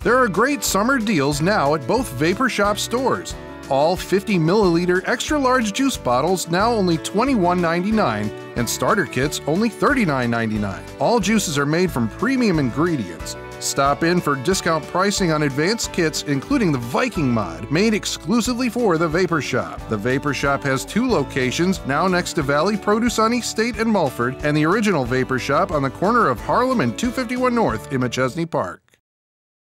There are great summer deals now at both Vapor Shop stores. All 50 milliliter extra large juice bottles now only $21.99 and starter kits only $39.99. All juices are made from premium ingredients. Stop in for discount pricing on advanced kits, including the Viking Mod, made exclusively for the Vapor Shop. The Vapor Shop has 2 locations, now next to Valley Produce on East State and Mulford, and the original Vapor Shop on the corner of Harlem and 251 North in Machesney Park.